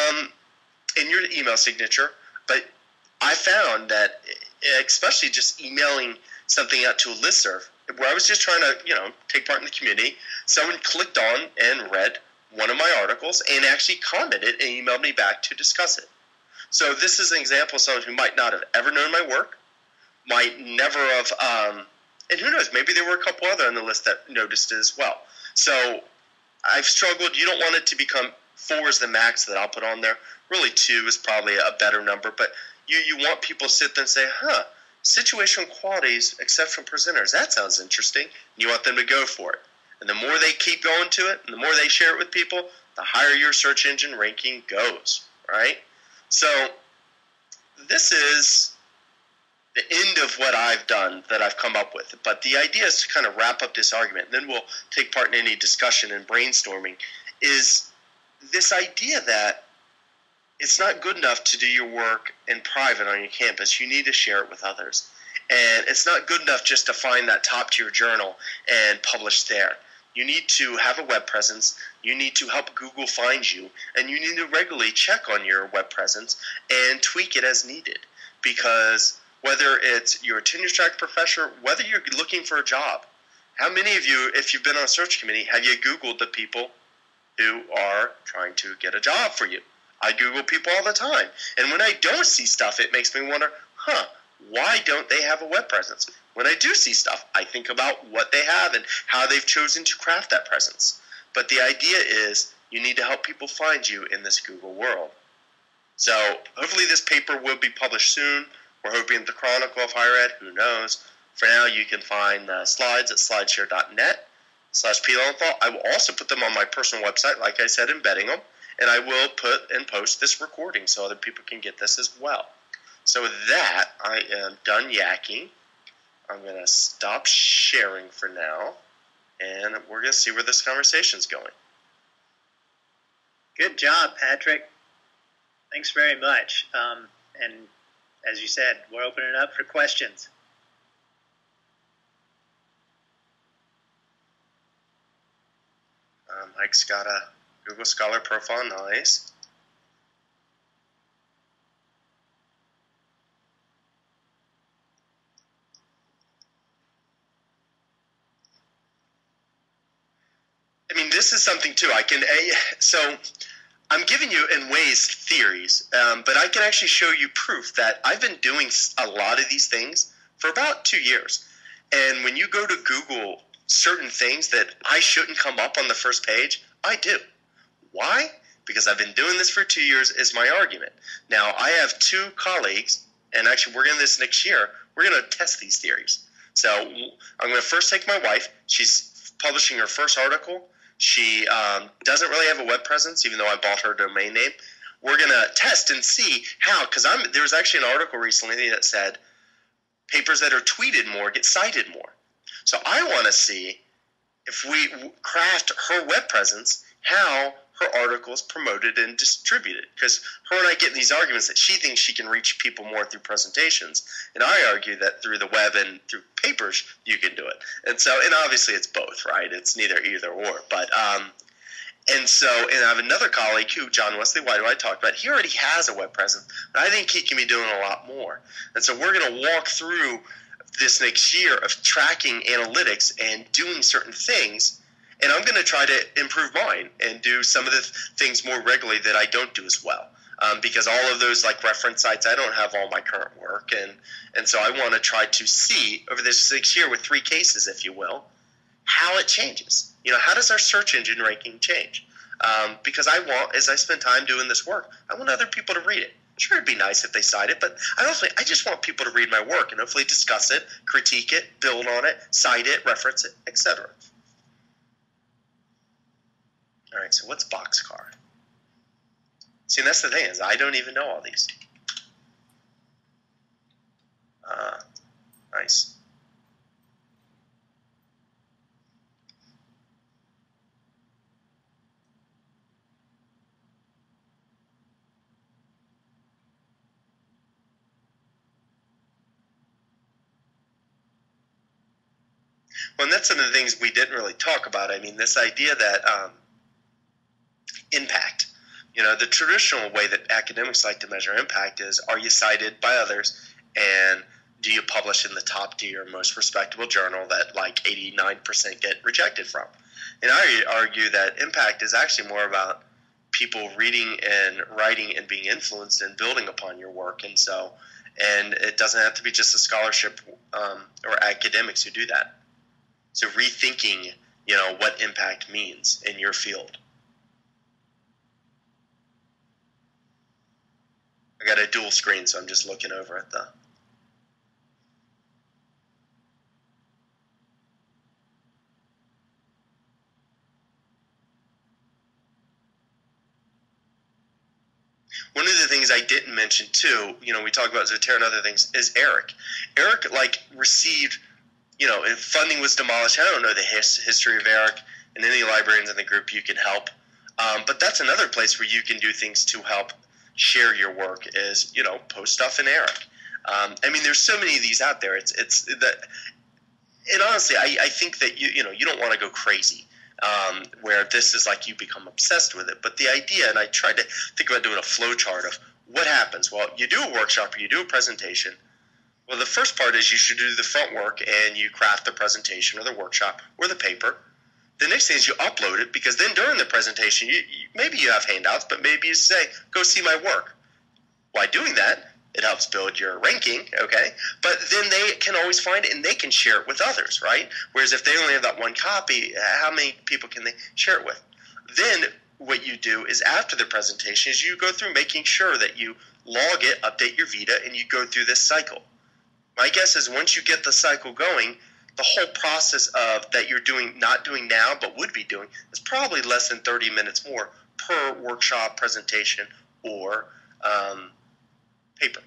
email signature. But I found that, especially just emailing something out to a listserv, where I was just trying to, take part in the community, someone clicked on and read one of my articles and actually commented and emailed me back to discuss it. So this is an example of someone who might not have ever known my work, might never have, and who knows, maybe there were a couple other on the list that noticed it as well. So I've struggled. You don't want it to become 4 is the max that I'll put on there. Really 2 is probably a better number, but you want people to sit there and say, situational qualities, exceptional presenters, that sounds interesting. You want them to go for it. And the more they keep going to it, and the more they share it with people, the higher your search engine ranking goes, right? So this is the end of what I've done that I've come up with. But the idea is to kind of wrap up this argument, and then we'll take part in any discussion and brainstorming, is this idea that it's not good enough to do your work in private on your campus. You need to share it with others. And it's not good enough just to find that top-tier journal and publish there. You need to have a web presence. You need to help Google find you. And you need to regularly check on your web presence and tweak it as needed. Because whether it's you're a tenure-track professor, whether you're looking for a job, how many of you, if you've been on a search committee, have you Googled the people who are trying to get a job for you? I Google people all the time. And when I don't see stuff, it makes me wonder, why don't they have a web presence? When I do see stuff, I think about what they have and how they've chosen to craft that presence. But the idea is you need to help people find you in this Google world. So hopefully this paper will be published soon. We're hoping the Chronicle of Higher Ed, who knows. For now, you can find slides at slideshare.net/PLowenthal. I will also put them on my personal website, like I said, embedding them. And I will put and post this recording so other people can get this as well. So with that, I am done yakking. I'm going to stop sharing for now, and we're going to see where this conversation's going. Good job, Patrick. Thanks very much. And as you said, we're opening it up for questions. Mike's got a Google Scholar profile. Nice. I mean, this is something too. So I'm giving you in ways theories, but I can actually show you proof that I've been doing a lot of these things for about 2 years. And when you go to Google certain things that I shouldn't come up on the first page, I do. Why? Because I've been doing this for 2 years is my argument. Now, I have 2 colleagues, and actually we're going to this next year, we're going to test these theories. So I'm going to first take my wife. She's publishing her first article. She doesn't really have a web presence, even though I bought her domain name. We're going to test and see how, because there was actually an article recently that said papers that are tweeted more get cited more. So I want to see if we craft her web presence, how her article is promoted and distributed. Because her and I get in these arguments that she thinks she can reach people more through presentations, and I argue that through the web and through papers you can do it. And obviously it's both, right? It's neither either or. But and I have another colleague who, John Wesley, why do I talk about? He already has a web presence, but I think he can be doing a lot more. And so we're going to walk through this next year of tracking analytics and doing certain things. And I'm going to try to improve mine and do some of the things more regularly that I don't do as well. Because all of those like reference sites, I don't have all my current work. And so I want to try to see over this next year with 3 cases, if you will, how it changes. How does our search engine ranking change? Because as I spend time doing this work, I want other people to read it. Sure, it'd be nice if they cite it, but I just want people to read my work and hopefully discuss it, critique it, build on it, cite it, reference it, etc. All right, so what's Boxcar? See, that's the thing is I don't even know all these. Nice. Well, and that's some of the things we didn't really talk about. I mean, this idea that impact. The traditional way that academics like to measure impact is, are you cited by others, and do you publish in the top tier, most respectable journal that like 89% get rejected from? And I argue that impact is actually more about people reading and writing and being influenced and building upon your work. And it doesn't have to be just a scholarship or academics who do that. So rethinking, what impact means in your field. I got a dual screen, so I'm just looking over at the. One of the things I didn't mention too, we talk about Zotero and other things, is Eric. Eric received, if funding was demolished. I don't know the history of Eric, and any librarians in the group you can help. But that's another place where you can do things to help share your work is, post stuff in Eric. There's so many of these out there. It's that, and honestly, I think that you don't want to go crazy where this is like you become obsessed with it. But the idea, and I tried to think about doing a flow chart of what happens. Well, you do a workshop or you do a presentation. Well, the first part is you should do the front work and you craft the presentation or the workshop or the paper. The next thing is you upload it, because then during the presentation, maybe you have handouts, but maybe you say, go see my work. By doing that, it helps build your ranking, okay? But then they can always find it and they can share it with others, right? Whereas if they only have that one copy, how many people can they share it with? Then what you do is after the presentation is you go through making sure that you log it, update your Vita, and you go through this cycle. My guess is once you get the cycle going, the whole process of that you're not doing now but would be doing is probably less than 30 minutes more per workshop, presentation, or paper.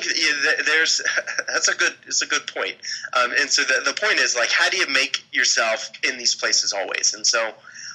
think there's it's a good point. And so the point is, like, how do you make yourself in these places always? And so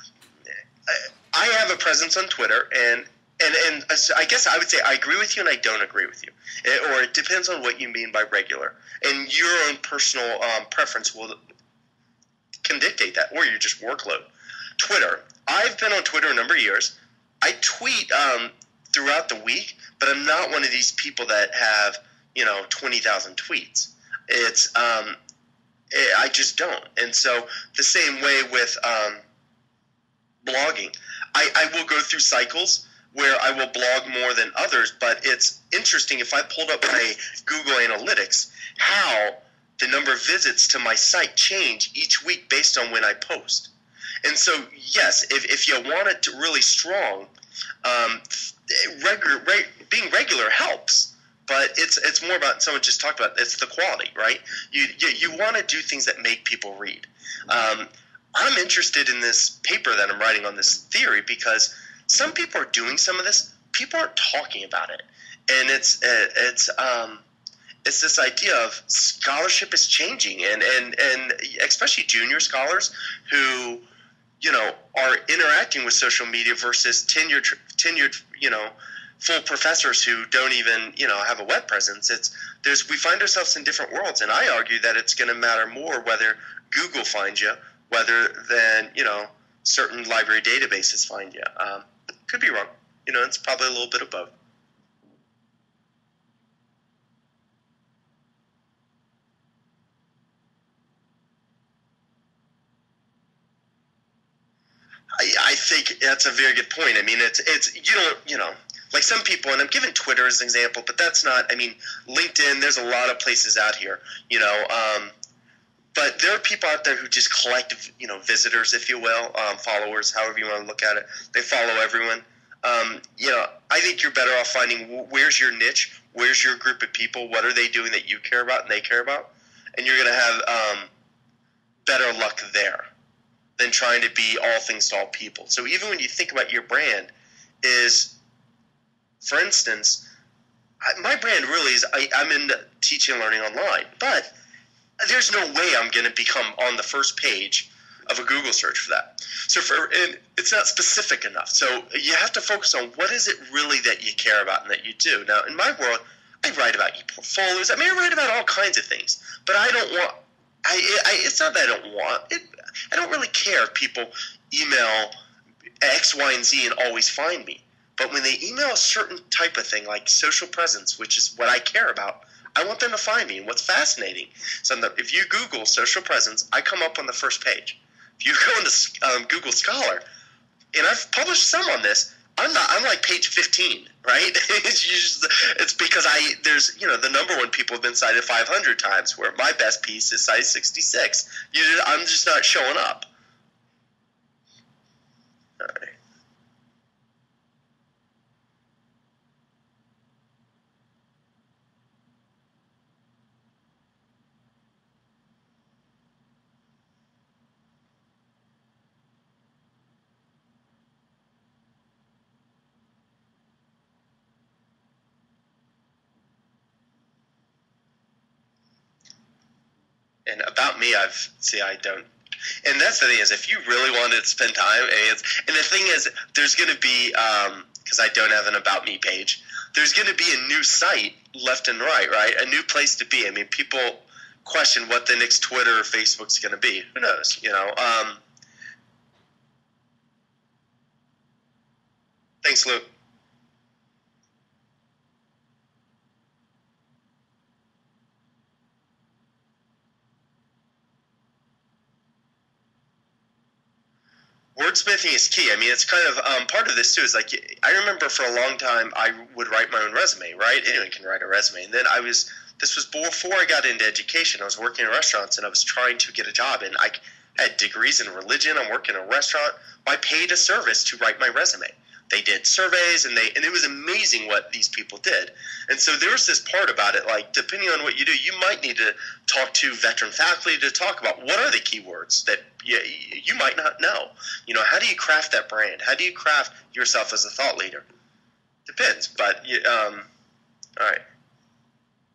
I have a presence on Twitter, and I guess I would say I agree with you and I don't agree with you, or it depends on what you mean by regular, and your own personal preference can dictate that, or your just workload. Twitter. I've been on Twitter a number of years. I tweet throughout the week, but I'm not one of these people that have 20,000 tweets. It's I just don't. And so the same way with blogging, I will go through cycles where I will blog more than others, but it's interesting if I pulled up my Google Analytics how the number of visits to my site change each week based on when I post. And so, yes, if you want it to really strong, being regular helps. But it's more about, someone just talked about, it's the quality, right? You want to do things that make people read. I'm interested in this paper that I'm writing on this theory because some people are doing some of this. People aren't talking about it, and it's this idea of scholarship is changing, and especially junior scholars who are interacting with social media versus tenured full professors who don't even have a web presence. We find ourselves in different worlds, and I argue that it's going to matter more whether Google finds you, whether than certain library databases find you. Could be wrong. It's probably a little bit of both. I think that's a very good point. I mean, it's like some people, and I'm giving Twitter as an example, but that's not. I mean, LinkedIn. There's a lot of places out here, but there are people out there who just collect, visitors, if you will, followers, however you want to look at it. They follow everyone. I think you're better off finding where's your niche, where's your group of people, what are they doing that you care about and they care about, and you're going to have better luck there than trying to be all things to all people. So even when you think about your brand is, for instance, my brand really is I'm into teaching and learning online, but there's no way I'm going to become on the first page of a Google search for that. So and it's not specific enough. So you have to focus on what is it really that you care about and that you do. Now, in my world, I write about e-portfolios. I write about all kinds of things, but I don't want. It's not that I don't want it. I don't really care if people email X, Y, and Z and always find me. But when they email a certain type of thing, like social presence, which is what I care about, I want them to find me. And what's fascinating, so if you Google social presence, I come up on the first page. If you go into Google Scholar, and I've published some on this, I'm like page 15, right? It's because there's the number one people have been cited 500 times, where my best piece is cited 66. I'm just not showing up. All right. And about me, I don't. And that's the thing is, if you really wanted to spend time, and the thing is, there's going to be, because I don't have an About Me page, there's going to be a new site left and right? A new place to be. I mean, people question what the next Twitter or Facebook's going to be. Who knows, Thanks, Luke. Wordsmithing is key. I mean, it's kind of part of this too. Is like, I remember for a long time I would write my own resume. Right? Anyone can write a resume. And then this was before I got into education. I was working in restaurants and I was trying to get a job. And I had degrees in religion. I'm working in a restaurant. I paid a service to write my resume. They did surveys, and it was amazing what these people did. And so there was this part about it, like, depending on what you do, you might need to talk to veteran faculty to talk about what are the keywords that you might not know. How do you craft that brand? How do you craft yourself as a thought leader? Depends, but all right.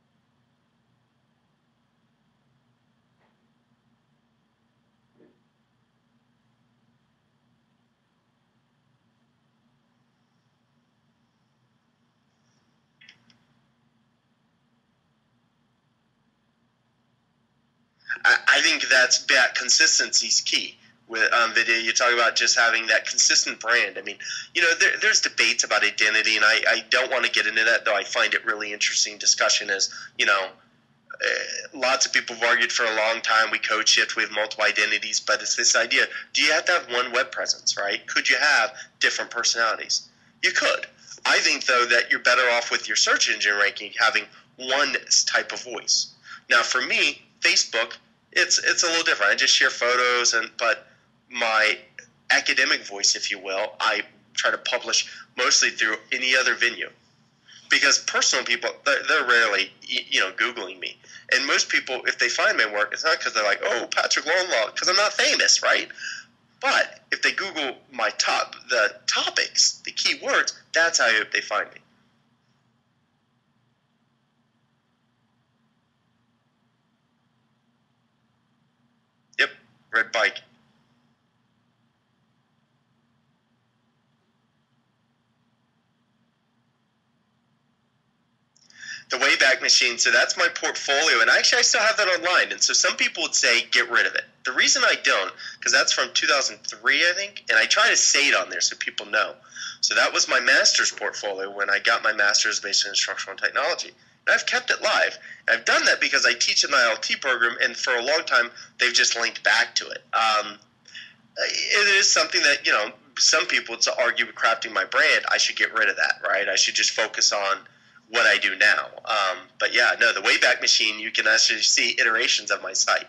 think that consistency is key. With video, you talk about just having that consistent brand. I mean, there's debates about identity, and I don't want to get into that, though I find it really interesting discussion as, lots of people have argued for a long time, we code shift, we have multiple identities, but it's this idea, do you have to have one web presence, right? Could you have different personalities? You could. I think, though, that you're better off with your search engine ranking having one type of voice. Now, for me, Facebook, it's a little different. I just share photos, but my academic voice, if you will, I try to publish mostly through any other venue. Because personal people, they're rarely, Googling me. And most people, if they find my work, it's not because they're like, oh, Patrick Lawnlaw, because I'm not famous, right? But if they Google the topics, the keywords, that's how they find me. Yep, red bike. The Wayback Machine, so that's my portfolio, and actually I still have that online, and so some people would say get rid of it. The reason I don't, because that's from 2003, I think, and I try to say it on there so people know. So that was my master's portfolio when I got my master's based in instructional technology. And I've kept it live. And I've done that because I teach an ILT program, and for a long time they've just linked back to it. It is something that, some people would argue with crafting my brand, I should get rid of that, right? I should just focus on what I do now. But yeah, no, the Wayback Machine, you can actually see iterations of my site.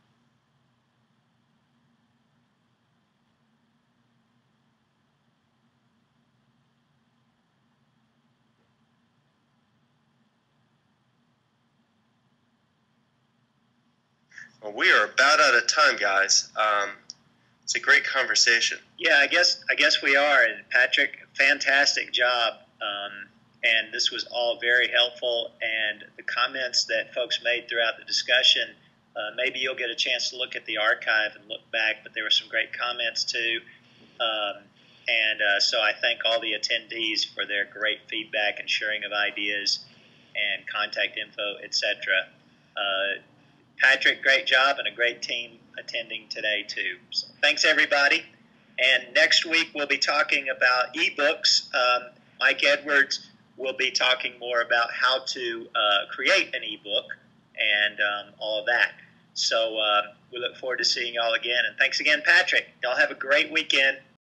Well, we are about out of time, guys. It's a great conversation. Yeah, I guess we are. And Patrick, fantastic job. And this was all very helpful. And the comments that folks made throughout the discussion, maybe you'll get a chance to look at the archive and look back, but there were some great comments too. So I thank all the attendees for their great feedback and sharing of ideas and contact info, etc. Patrick, great job, and a great team attending today too. So thanks, everybody. And next week we'll be talking about ebooks. Mike Edwards will be talking more about how to create an ebook and all of that. So we look forward to seeing y'all again. And thanks again, Patrick. Y'all have a great weekend.